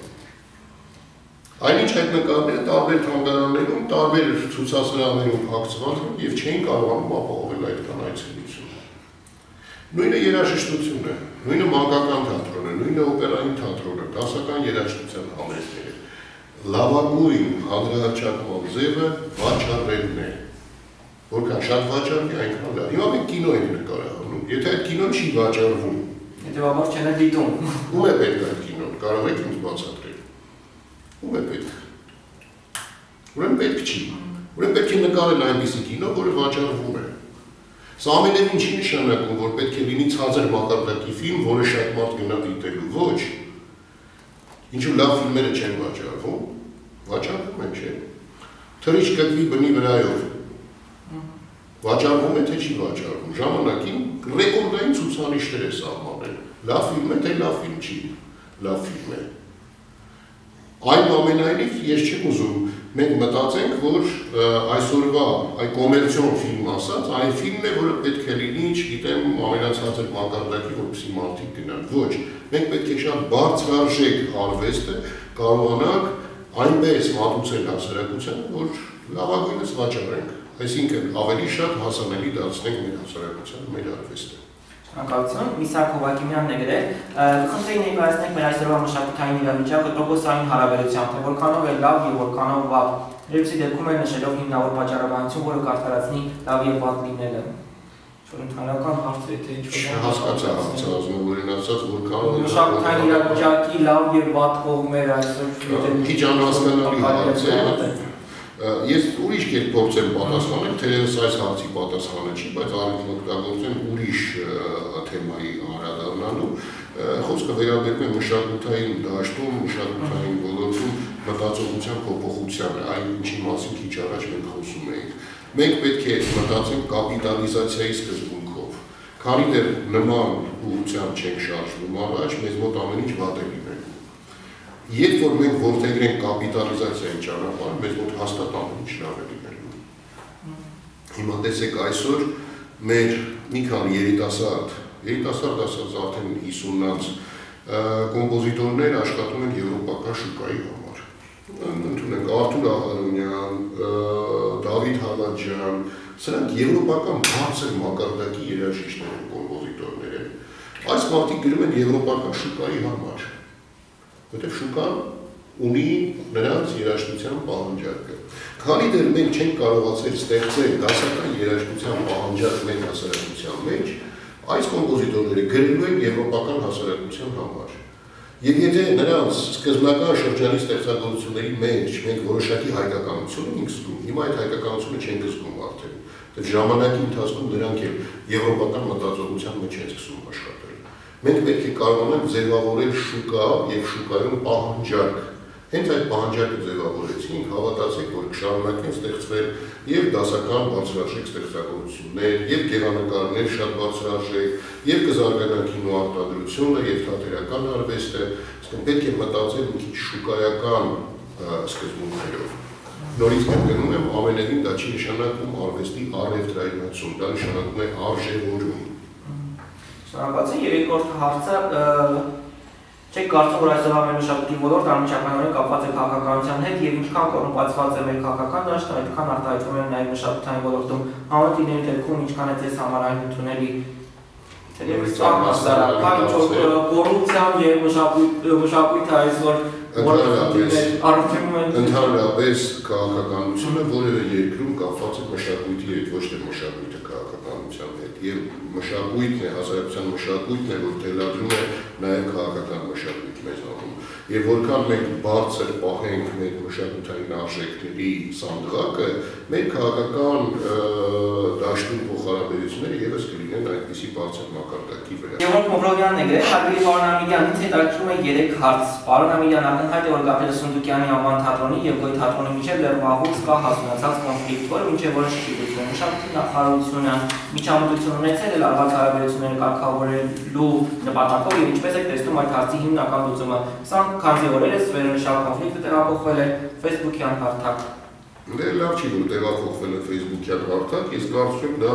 Այնինչ այդ նկարները տարբեր թանգարաններում, տարբեր ցուցասրահներում փակցված են եւ չէին կարողանում ապահովել այդքան այցելություն։ Նույնը երաժշտությունը, նույնը մանկական թատրոնը, նույնը օպերային թատրոնը, դասական երաժշտության համերգները։ Լավագույն հանրահռչակման ձևը վաճառելն է։ Որքան շատ վաճառվի, այնքան լավ։ Հիմա մենք կինո ենք նկարահանում։ Եթե այդ կինոն չի վաճառվում, հետեւաբար չեն դիտում։ Ում է պետք այդ կինոն, կարող եք ինձ բացատրել։ Ում է պետք։ Ուրեմն պետք չի։ Ուրեմն պետք է նկարել այնպիսի կինո, որը վաճառվում է։ Սա ամենևին չի նշանակում, որ պետք է լինի ցածր մակարդակի ֆիլմ, որը շատ մարդ գնա դիտելու, ոչ։ Ինչու լավ ֆիլմերը չեն վաճառվում, վաճառվում են, չէ։ Թրիչ կտվի բնի վրայով։ Վաճառվում է, թե չի վաճառվում։ Ժամանակին ռեկորդային ցուցանիշներ է սահմանել։ Լավ ֆիլմ է, թե լավ ֆիլմ չի։ Լավ ֆիլմ է։ Այնուամենայնիվ ես չեմ ուզում մենք մտածենք, որ այսօրվա այ կոմերցիոն ֆիլմ ասած, այն ֆիլմն է, որը պետք է լինի, չգիտեմ, ամենացածր մակարդակի, որպեսզի մարդիկ գնան։ Ոչ, մենք պետք է շատ բարձրարժեք արվեստը կարողանանք այնպես մատուցել հասարակությանը, որ լավագույնս վաճառենք, այսինքն ավելի շատ հասանելի դարձնենք մեր հասարակությանը, մեր արվեստը։ Շնորհակալություն, Միսակ Հովակիմյանն է գրել, կխնդրեի ներկայացնենք մեր այսօրվա մշակութային իրավիճակը տոկոսային հարաբերությամբ, թե որքանով է լավ եւ որքանով վատ։ Ներեցի դեպքում է նշելով հիմնավոր պատճառաբանություն, որը կարդարացնի լավ եւ վատ լինելը։ Ընդհանրական հարցը թե ինչ-որ հասկացա հարցը, ազնվորեն ասած, որքանով է մշակութային իրավիճակի լավ եւ վատ կողմեր այսօր քիչ անհասկանալի հարց է։ Ես ուրիշ կերպ փորձեմ պատասխանել, թերևս այս հարցի պատասխանը չի, բայց առիթ օգտագործեմ ուրիշ թեմայի անդրադառնալու։ Խոսքը վերաբերում է մշակութային դաշտում, մշակութային ոլորտում մտածողության փոփոխությանը, այն ինչի մասին քիչ առաջ մենք խոսում էինք։ Մենք պետք է մտածենք կապիտալիզացիայի սկզբունքով։ Քանի դեռ նման ուղղությամբ չենք շարժվում առաջ, մեզ մոտ ամեն ինչ վատ է լինելու։ Երբ որ մենք որդեգրենք կապիտալիզացիայի ճանապարհը, մեզ մոտ հաստատ ամեն ինչ լավ է լինելու։ Հիմա տեսեք այսօր մեր մի քանի երիտասարդ, երիտասարդ ասած արդեն հիսունից կոմպոզիտորներ աշխատում են եվրոպական շուկայի համար։ Ընդունենք Արթուր Աղարոնյան, Դավիթ Հալաջյան, սրանք եվրոպական բարձր մակարդակի երաժիշտներ են, կոմպոզիտորներ են։ Այս մարդիկ գրում են եվրոպական շուկայի համար, որտեղ շուկան ունի նրանց երաժշտության պահանջարկը։ Քանի դեռ մենք չենք կարողացել ստեղծել դասական երաժշտության պահանջարկ մեր հասարակության մեջ, այս կոմպոզիտորները գրելու են եվրոպական հասարակության համար։ Եվ եթե նրանց սկզբնական շրջանի ստեղծագործությունների մեջ մենք որոշակի հայկականություն ենք զգում, հիմա այդ հայկականությունը չենք զգում արդեն, դեռ ժամանակի ընթացքում նրանք էլ եվրոպական մտածողության մեջ են սկսում աշխատել։ Մենք պետք է կարողանանք ձևավորել շուկա եւ շուկայում պահանջարկ։ Հենց այդ պահանջարկը ձևավորեցինք, հավատացեք, որ կշարունակեն ստեղծվել եւ դասական բարձրարժեք ստեղծագործություններ, եւ գեղանկարներ շատ բարձրարժեք, եւ կզարգանա կինոարտադրությունը, եւ թատերական արվեստը, այսինքն պետք է մտածել մի քիչ շուկայական սկզբունքներով։ Նորից կրկնում եմ, ամենևին դա չի նշանակում արվեստի առևտրայնացում, դա նշանակում է արժևորում։ Շնորհակալություն, եւ երկրորդ հարցը չեք կարծում, որ այսօր մեր մշակույթի ոլորտը անմիջականորեն կապված է քաղաքականության հետ եւ ինչքան կոռումպացված է մեր քաղաքական դաշտը, այդքան արտահայտվում է նաեւ մշակութային ոլորտում համատիների դեպքում ինչքան է ձեզ համար այն ընդունելի։ Թերևս համասարական ինչ-որ կոռուպցիան եւ մշակույթը այսօր Ընդհանրապես քաղաքականությունը որևէ երկրում կապված է մշակույթի հետ, ոչ թե մշակույթը քաղաքականության հետ, եւ մշակույթն է, հասարակության մշակույթն է, որ թելադրում է նաեւ քաղաքական մշակույթ մեզ անում։ Եվ որքան մենք բարձր պահենք մեր մշակութային արժեքների սանդղակը, մեր քաղաքական դաշտում փոխհարաբերությունները եւս կլինեն այդպիսի բարձր մակարդակի վրա։ Գևորգ Մովրովյանն է գրել, հարգելի պարոն Ամիրյանից հետաքրքրում է երեք հարց։ Պարոն Ամիրյան, ակնհայտ է, որ Գաբրիել Սունդուկյանի անվան թատրոնի եւ Գոյ թատրոնի միջեւ դեռ վաղուց կա հասունացած կոնֆլիկտ, որը մինչեւ որոշ ճիշտություն է։ Մշակույթի նախարարությունը միջամտություն ունեցել է լարված հարաբերությունները կարգավորելու նպատակով եւ ինչպես եք տեսնում այդ հարցի հիմնական լուծումը։ Սա քանի օրերս վերոնշյալ կոնֆլիկտը տեղափոխվել է Facebook-յան հարթակ։ Դե լավ չի, որ տեղափոխվել է Facebook-յան հարթակ, ես կարծում եմ դա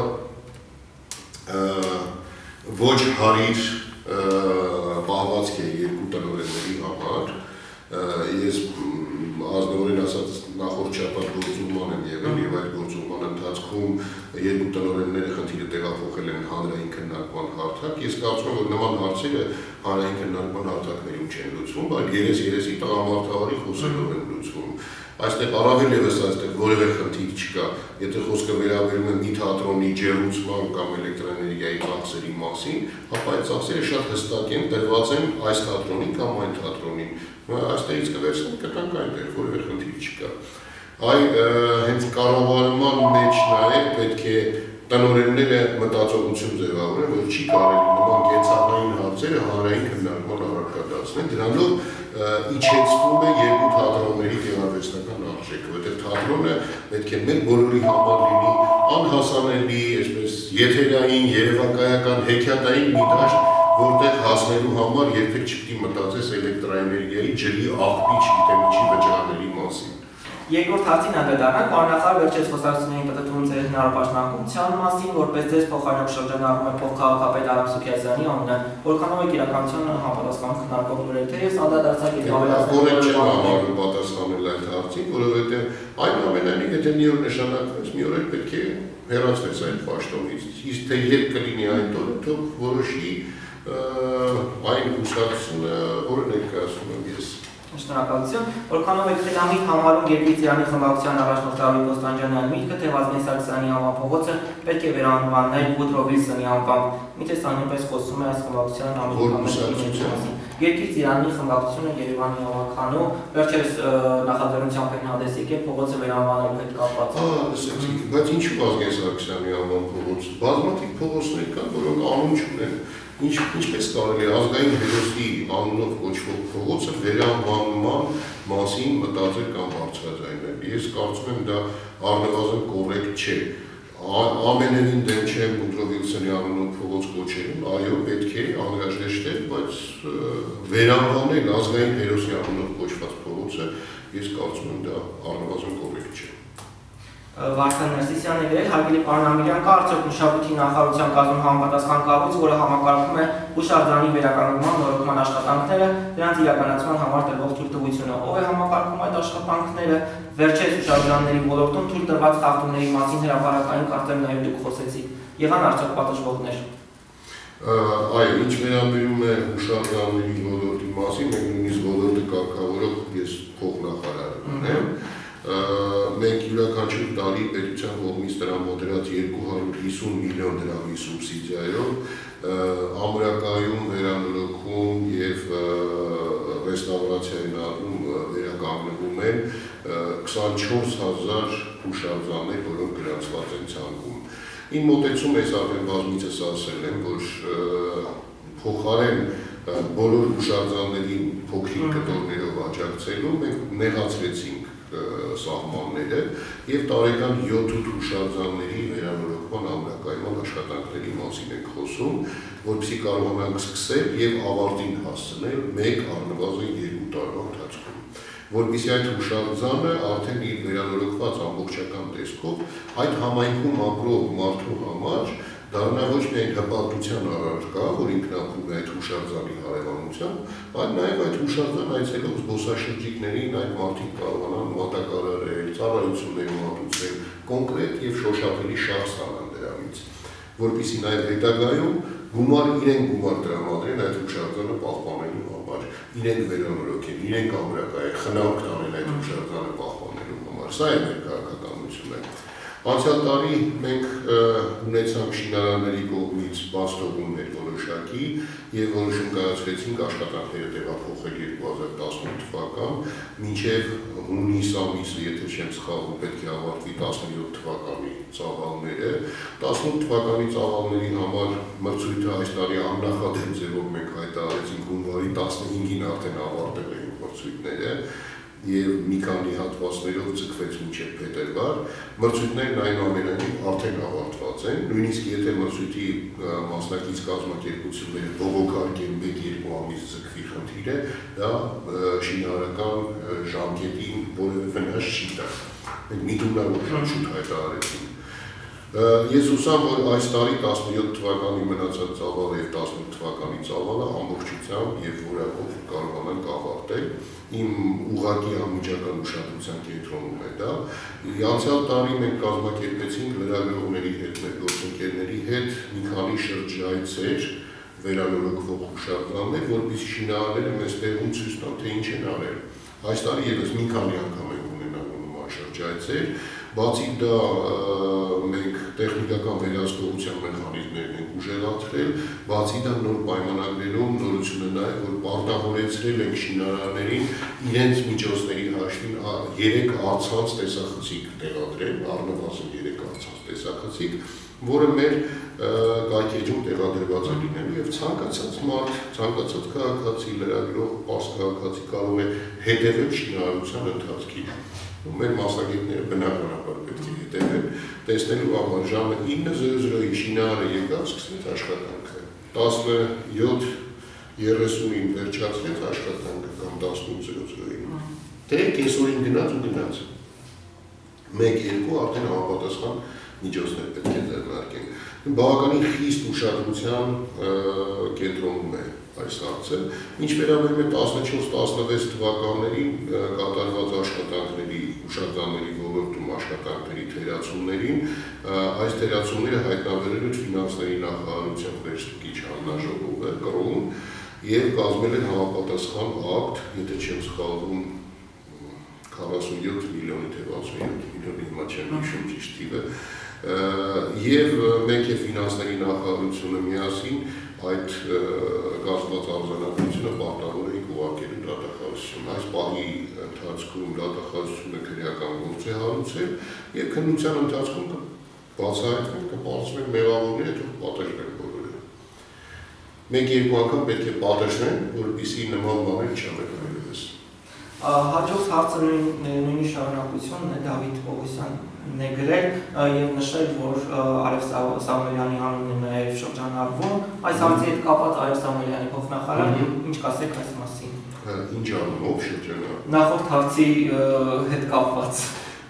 ոչ հարիր պահվածք է երկու տնօրենների համար։ Ես ազնվորեն ասած նախորդ շաբաթ գործուղման եմ եղել եւ այդ գործուղման ընթացքում երկու տնօրենները խնդիրը տեղափոխել են հանրային քննարկման հարթակ։ Ես կարծում եմ, որ նման հարցերը հանրային քննարկման հարթակներում չեն լուծվում, այլ երես-երեսի տղամարդավարի խոսելով են լուծվում։ Այստեղ առավել ևս այստեղ որևէ խնդիր չկա, եթե խոսքը վերաբերում է մի թատրոնի ջերուցման կամ էլեկտրաէներգիայի ծախսերի մասին, ապա այդ ծախսերը շատ հստակ են, տրված են այս թատրոնին կամ այն թատրոնին։ Այստեղից կվերցնենք կտանք այնտեղ, որևէ խնդիր չկա։ Այ հենց կառավարման մեջ նաև պետք է տնօրենները մտածողություն ձևավորեն, որ չի կարելի նման կենցաղային հարցերը հանրային քննարկման առարկա դարձնել, դրանով իջեցվում է երկու թատրոնների գեղարվեստական արժեքը, որտեղ թատրոնը պետք է մեր բոլորի համար լինի անհասանելի, այսպես եթերային, երևակայական, հեքիաթային մի դաշտ, որտեղ հասնելու համար երբեք չպետք է մտածես էլեկտրաէներգիայի, ջրի, աղբի, չգիտեմ ինչի վճարների մասին։ Երկրորդ հարցին անդրադառնանք, պարոն նախարար վերջերս խոսակցությունների պտտվում ձեր հնարավոր պաշտպանության մասին, որպես ձեզ փոխարինող շրջանառվում է փոխքաղաքապետ Արամ Սուքիազյանի անունը, որքանով եք իրականության համապատասխանում քննարկող լուրերը, թեև անդրադարձակ եք ավելացնել։ Կորեկտ չեմ համարում պատասխանել այդ հարցին, որովհետև այնուամենայնիվ եթե մի օր նշանակվեց, մի օր էլ պետք է հեռացվեց այդ պաշտոնից, իսկ թե երբ կլինի այդ օրը, թող որոշի այն կուսակցությունը, որը ներկայացնում եմ ես։ Շնորհակալություն, որքանով եք խելամիտ համարում Գերգի Ծիրանի խմբակցության առաջնորդ Ռավիլ Կոստանդյանյանի միտքը, թե Վազգեն Սարգսյանի անվան փողոցը պետք է վերանվաննել Վուդրո Վիլսոնի անվամբ, միթե սա նույնպես խոսում է այս խմբակցության ամենամեծ մասին։ Գերգի Ծիրանի խմբակցությունը Երևանի հավաքանու վերջերս նախաձեռնությամբ են հանդես եկել փողոցը վերանվանելու հետ կապված։ Ահա, լսեցիք, բայց ինչու Վազգեն Սարգսյանի անվան փողոց։ Բազմաթիվ փողոցներ կան, որոնք անուն չունեն։ Ինչպես կարելի է ազգային հերոսի անունով կոչվող փողոցը վերանվանման մասին մտածել կամ բարձրաձայնել։ Ես կարծում եմ դա առնվազն կոռեկտ չէ։ Ամենևին դեմ չեմ Վուդրո Վիլսոնի անունով փողոց կոչելուն, այո, պետք է անհրաժեշտ է, բայց վերանվանել ազգային հերոսի անունով կոչված փողոցը, ես կարծում եմ դա առնվազն կոռեկտ չէ։ Վարդան Ներսիսյանն է գրել, հարգելի պարոն Ամիրյան, կա արդյոք մշակույթի նախարարության կազմում համապատասխան կառույց, որը համակարգում է հուշարձանի վերականգնման նորոգման աշխատանքները, դրանց իրականացման համար տրվող թույլտվությունը։ Ով է համակարգում այդ աշխատանքները, վերջերս հուշարձանների ոլորտում թույլ տրված խախտումների մասին հրապարակային կարծեմ նաև դուք խոսեցիք։ Եղան արդյոք պատժվողներ։ Այո, ինչ վերաբերում է հուշարձանների ոլորտի մասին, մենք նույնիսկ ոլորտը կարգավորող ես փոխնախարար եմ։ Մենք յուրաքանչյուր տարի պետության կողմից տրամադրած երկու հարյուր հիսուն միլիոն դրամի սուբսիդիայով ամրակայում, վերանորոգում և ռեստավրացիային առում վերականգնվում են քսանչորս հազար հուշարձաններ, որոնք գրանցված են ցանկում։ Իմ մոտեցում ես արդեն բազմիցս ասել եմ, որ փոխարեն բոլոր հուշարձաններին փոքրիկ կտորներով աջակցելու մենք նեղացրեցինք սահմանները և տարեկան յոթ հուշարձանների վերանորոգման ամրակայման աշխատանքների մասին ենք խոսում, որպեսզի կարողանանք սկսել և ավարտին հասցնել մեկ առնվազն երկու տարվա ընթացքում, որպեսզի այդ հուշարձանը արդեն իր վերանորոգված ամբողջական տեսքով այդ համայնքում ապրող մարդու համար դառնա ոչ միայն հպարտության առարկա, որ ինքնաբերում է այդ հուշարձանի հարևանությամբ, այլ նաև այդ հուշարձան այցելող զբոսաշրջիկներին այդ մարդիկ կարողանան մատակարարել, ծառայություններ մատուցել, կոնկրետ և շոշափելի շահ ստանան դրանից, որպեսզի նաև հետագայում գումար իրենք գումար տրամադրեն այդ հուշարձանը պահպանելու համար, իրենք վերանորոգեն, իրենք ամրակայեն, խնամք տանեն այդ հուշարձանը պահպանելու համար, սա է մեր քաղաքականությունը։ Անցյալ տարի մենք ունեցանք շինարարների կողմից բաց թողումներ որոշակի և որոշում կայացրեցինք աշխատանքները տեղափոխել երկու հազար տասնութ թվական, մինչև հունիս ամիսը, եթե չեմ սխալվում, պետք է ավարտվի տասնյոթ թվականի ծավալները։ տասնութ թվականի ծավալների համար մրցույթը այս տարի աննախադեպ ձևով մենք հայտարարեցինք հունվարի տասնհինգին արդեն ավարտել էինք մրցույթները և մի քանի հատվածներով ձգվեց մինչև փետրվար, մրցույթներն այնուամենայնիվ արդեն ավարտված են, նույնիսկ եթե մրցույթի մասնակից կազմակերպությունները բողոքարկեն մեկ-երկու ամիս ձգվի խնդիրը, դա շինարարական ժամկետին որևէ վնաս չի տա։ Մենք միտումնավոր շուտ հայտարարեցինք։ Ես հուսամ, որ այս տարի տասնյոթ թվականի մնացած ծավալը և տասնութ թվականի ծավալը ամբողջությամբ և որակով կարողանանք ավարտել։ Իմ ուղղակի անմիջական ուշադրության կենտրոնում է դա։ Անցյալ տարի մենք կազմակերպեցինք լրագրողների հետ, մեր գործընկերների հետ մի քանի շրջայցեր, վերանորոգվող հուշարձաններ, որպեսզի շինարարները մեզ տեղում ցույց տան, թե ինչ են արել։ Այս տարի ևս մի քանի անգամ ենք ունենալու նման շրջայցեր, բացի դա մենք տեխնիկական վերահսկողության մեխանիզմներն ենք ուժեղացրել, բացի դա նոր պայմանագրերում նորությունը նա է, որ պարտավորեցրել ենք շինարարներին իրենց միջոցների հաշվին երեք առցանց տեսախցիկ տեղադրել, առնվազն երեք առցանց տեսախցիկ, որը մեր կայքեջում տեղադրված է լինելու և ցանկացած մարդ, ցանկացած քաղաքացի, լրագրող, պարզ քաղաքացի կարող է հետևել շինարարության ընթացքին։ Մեր մասնագետները բնականաբար պետք է հետևեն, տեսնելու համար ժամը ինը զրո զրոյի շինարարը եկավ, սկսեց աշխատանքը, տասնյոթ երեսունին վերջացրեց աշխատանքը կամ տասնութ զրո զրոյին, թե կեսօրին գնաց ու գնաց։ մեկ-երկու արդեն համապատասխան միջոցներ պետք է ձեռնարկենք։ Բավականին խիստ ուշադրության կենտրոնում է այս հարցը, ինչ վերաբերում է տասնչորս տասնվեց թվականներին կատարված աշխատանքների, ուշադրների ոլորտում աշխատանքների թերացումներին, այս թերացումները հայտնաբերել էր ֆինանսների նախարարության վերստուգիչ հանձնաժողովը կրում եւ կազմել են համապատասխան ակտ, եթե չեմ սխալվում, քառասունյոթ միլիոնի թե վաթսունյոթ միլիոնի, հիմա չեմ հիշում ճիշտ թիվը, եւ մենք եւ ֆինանսների նախարարությունը միասին այդ կազմված արձանագրությունը պարտավոր էինք ուղարկելու դատախազությունը։ Այս պահի ընթացքում դատախազությունը քրեական գործ է հարուցել եւ քննության ընթացքում կբացահայտվեն, կպարզվեն մեղավորները, թող պատժվեն բոլորը։ Մեկ-երկու անգամ պետք է պատժվեն, որպեսզի նման բաներ չանեն այլևս։ Հաջորդ հարցը նույնի շարունակությունն է Դավիթ Պողոսյանն է գրել եւ նշել, որ Արև Սամվելյանի անունն է նաեւ շրջանառվում։ Այս հարցի հետ կապված Արև Սամվելյանի փոխնախարար, ինչ կասեք այս մասին։ Ինչ առումով շրջանառ։ Նախորդ հարցի հետ կապված։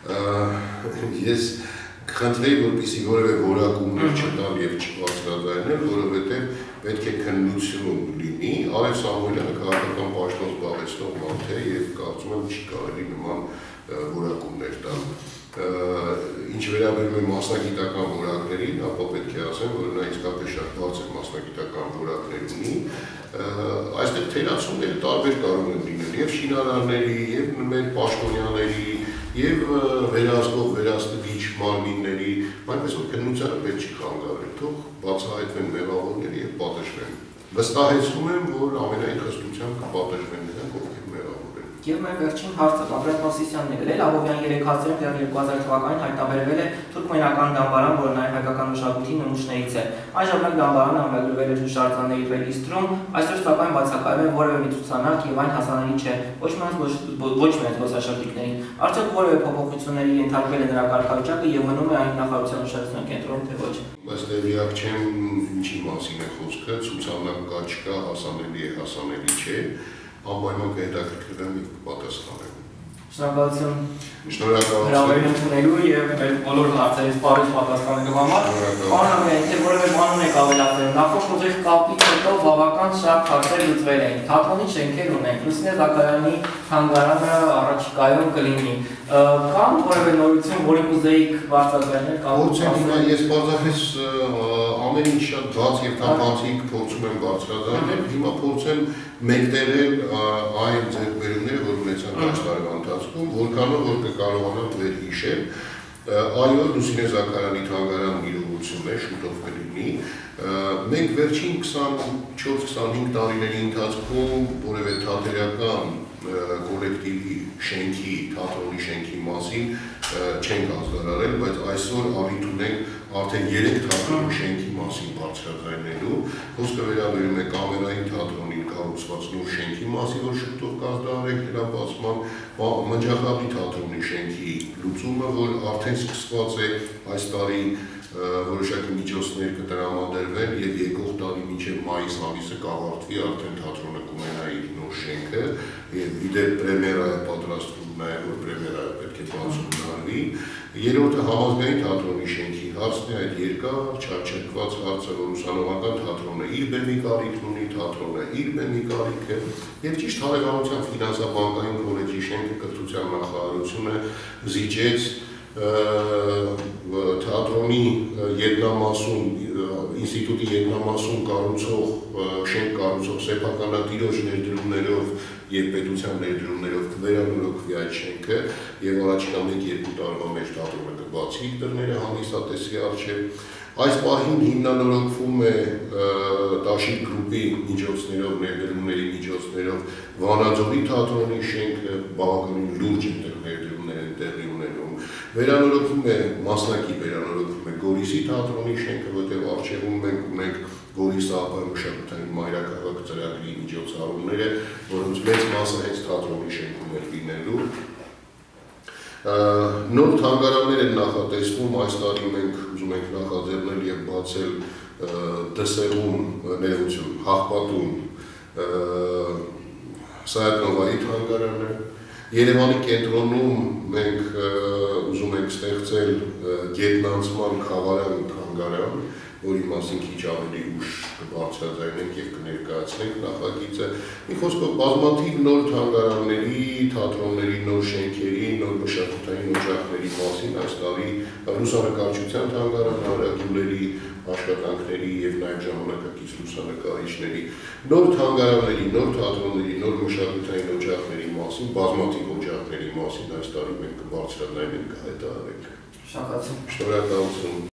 Ես կխնդրեի, որպեսզի որևէ որակումներ չտամ եւ չբացատրել, որովհետեւ պետք է քննություն լինի, Արև Սամվելյանը քաղաքական պաշտոն զբաղեցնող մարդ է եւ կարծում եմ չի կարելի նման որակումներ տալ։ Ինչ վերաբերում է մասնագիտական որակներին, ապա պետք է ասեմ, որ նա իսկապես շատ բարձր մասնագիտական որակներ ունի։ Այստեղ թերացումները տարբեր կարող են լինել եւ շինարարների, եւ մեր պաշտոնյաների, եւ վերահսկող վերահսկիչ մարմինների, այնպես որ քննությանը պետք չի խանգարել, թող բացահայտվեն մեղավորները եւ պատժվեն։ Վստահեցնում եմ, որ ամենայն խստությամբ կպատժվեն նրանք, ովքեր մեղավոր են։ Եվ մեր վերջին հարցը Բագրատ Մովսիսյանն է գրել, Աբովյան երեք հազար երկու հազար թվականին հայտնաբերվել է թուրքմենական դամբարան, որը նաև հայկական մշակույթի նմուշներից է։ Այն ժամանակ դամբարանը ամրագրվել էր հուշարձանների ռեգիստրում, այսօր սակայն բացակայում է որևէ մի ցուցանակ եւ այն հասանելի չէ ոչ միայն ոչ միայն զբոսաշրջիկներին։ Արդյոք որևէ փոփոխությունների ենթարկվել է նրա կարգավիճակը եւ մնում է այն նախարարության ուշադրության կենտրոնում, թե ոչ։ Բայց տեղյակ չեմ ինչի մասին է խոսքը, ցուցանակ կա չկա, հասանելի է, հասանելի չէ, անպայման կհետաքրքրվեմ եւ կպատասխանեմ։ Շնորհակալություն։ Շնորհակալություն։ Հրավերին ընդունելու եւ մեր բոլոր հարցերից բարի պատասխանելու համար։ Պարոն Ամիրյան, թե որևէ բան ունեք ավելացնել, նախորդ ուղիղ կապից հետո բավական շատ հարցեր լուծվել են։ Թատրոնի շենքեր ունենք, Լուսինե Զաքարյանի թանգարանը առաջիկայում կլինի։ Կամ որևէ նորություն, որին կուզեիք բարձրացնել կամ փորձեմ ես պարզապես ամեն ինչ շատ բաց եւ թափանցիկ փորձում եմ բարձրացնել, հիմա փորձեմ մեկտերել այն ձեռքբերումները, որ ունեցան այս տարվա ընթացքում, որքանով որ կկարողանան վերհիշել։ Այո, Լուսինե Զաքարյանի թանգարանն իրողություն է, շուտով կլինի։ Մենք վերջին քսանչորս քսանհինգ տարիների ընթացքում որևէ թատերական կոլեկտիվի շենքի, թատրոնի շենքի մասին չենք ազգարարել, բայց այսօր առիթ ունենք արդեն երեք թատրոնի շենքի մասին բարձրաձայնելու, խոսքը վերաբերում է կամերային թատրոնին կառուցված նոր շենքի մասին, որ շուտով կազդարենք նրա բացման, Մնջախաբի թատրոնի շենքի լուծումը, որ արդեն սկսված է այս տարի որոշակի միջոցներ կտրամադրվեն եւ եկող տարի մինչեւ մայիս ամիսը կավարտվի արդեն թատրոնը կունենա իր նոր շենքը եւ իդեպ պրեմիերա է պատրաստվում նաեւ որ պրեմիերայը պետք է բացում դառնի։ Երրորդը համազգային թատրոնի շենքի հարցն է, այդ երկար չարչարված հարցը, որ ուսանողական թատրոնը իր բեմի կարիքն ունի, թատրոնը իր բեմի կարիքը եւ ճիշտ հարևանության ֆինանսաբանկային քոլեջի շենքը կրթության նախարարությունը զիջեց թատրոնի երկնամասում, ինստիտուտի երկնամասում կառուցող շենք կառուցող սեփականատիրոջ ներդրումներով եւ պետության ներդրումներով վերանորոգվի այդ շենքը եւ առաջիկա մեկ-երկու տարվա մեջ թատրոնը կբացի իր դռները հանդիսատեսի առջեւ։ Այս պահին հիմնանորոգվում է Տաշիկ գրուպի միջոցներով, ներդրումների միջոցներով Վանաձորի թատրոնի շենքը, բավականին լուրջ ներդրումներ են տեղի ունենում։ Վերանորոգվում է մասնակի վերանորոգվում է Գորիսի թատրոնի շենքը, որտեղ առջևում մենք ունենք Գորիսի ապահովության մայրաքաղաք ծրագրի միջոցառումները, որոնց մեծ մասը հենց թատրոնի շենքում է լինելու։ Նոր թանգարաններ են նախատեսվում, այս տարի մենք ուզում ենք նախաձեռնել եւ բացել Դսեղում, ներողություն, Հաղպատում Սայաթ Նովայի թանգարանը, Երևանի կենտրոնում մենք ուզում ենք ստեղծել գետնանցման խաղարան թանգարան, որի մասին քիչ ավելի ուշ կբարձրաձայնենք եւ կներկայացնենք նախագիծը։ Մի խոսքով բազմաթիվ նոր թանգարանների, թատրոնների, նոր շենքերի, նոր մշակութային օջախների մասին այս տարի լուսանկարչության թանգարան, հարագյուլերի աշխատանքների եւ նաեւ ժամանակակից լուսանկարիչների, նոր թանգարանների, նոր թատրոնների, նոր մշակութային օջախների մասին, բազմաթիվ օջախների մասին այս տարի մենք կբարձրաձայնենք, կհայտարարենք։ Շնորհակալություն։ Շնորհակալություն։